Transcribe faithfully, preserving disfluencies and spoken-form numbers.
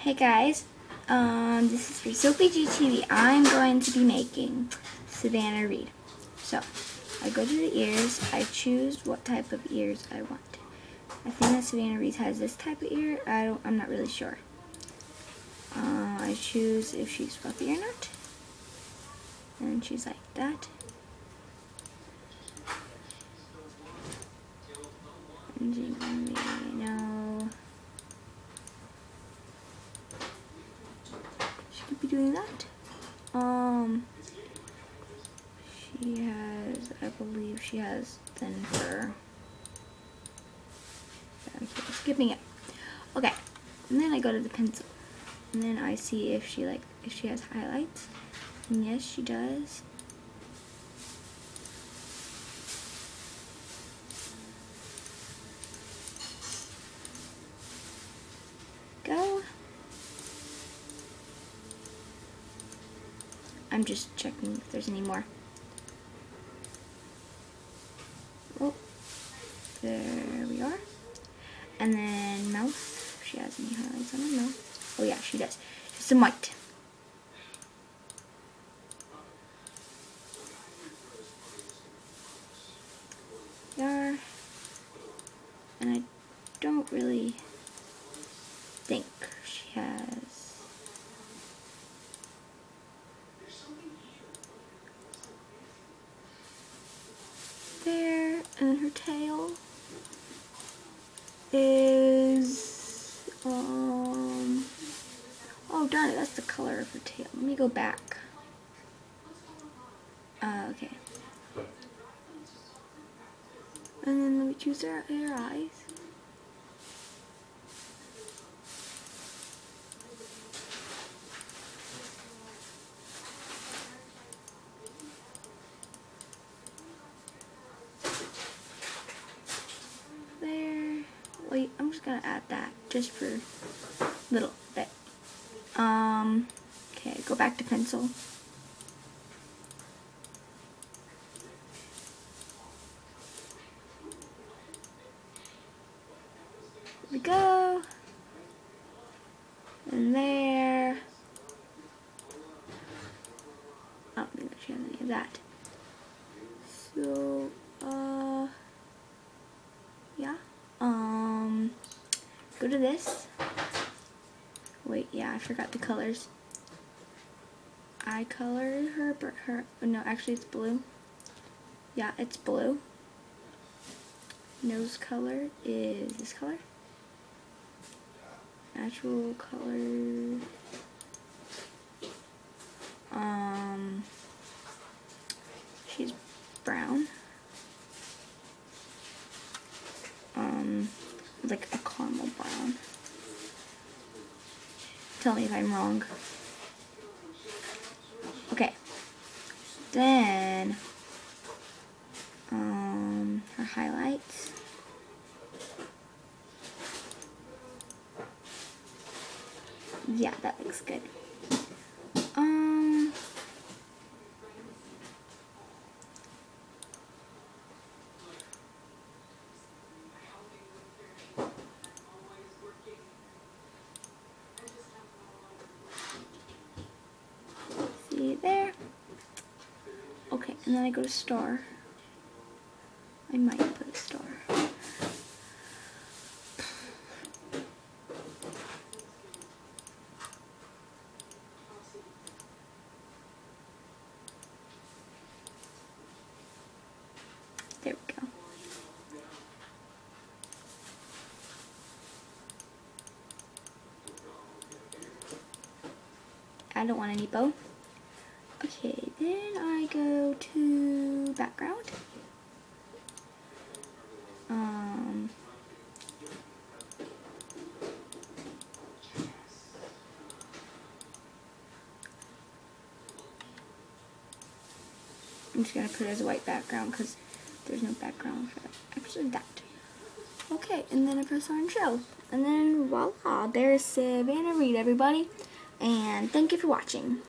Hey guys, um, this is for Sophie G T V. I'm going to be making Savannah Reed. So, I go to the ears, I choose what type of ears I want. I think that Savannah Reed has this type of ear, I don't, I'm not really sure. Uh, I choose if she's fluffy or not. And she's like that. And you know, she could be doing that. Um, she has, I believe she has thin fur. Okay, skipping it. Okay, and then I go to the pencil, and then I see if she like if she has highlights. And yes, she does. Go. I'm just checking if there's any more. Oh, there we are. And then mouth. If she has any highlights on her mouth. Oh yeah, she does. Just some white. There. And I don't really think she has. There, and then her tail is, um, oh darn it, that's the color of her tail. Let me go back. Uh, okay. And then let me choose her, her eyes. Wait, I'm just gonna add that just for a little bit. Um, okay, go back to pencil. Here we go. And there. I don't think that she has any of that. So, uh, yeah. Um, go to this. Wait, yeah, I forgot the colors. I colored her, but her, oh no, actually it's blue. Yeah, it's blue. Nose color is this color. Natural color. Um, she's brown. Um, like a caramel brown. Tell me if I'm wrong. Okay. Then, um, her highlights. Yeah, that looks good. Um, see there? Okay, and then I go to star. I might put a star. There we go. I don't want any bow. Okay, then I go to background. Um, I'm just gonna put it as a white background because there's no background for that. Actually, that. Okay, and then I press on show. And then voila, there's Savannah Reed, everybody. And thank you for watching.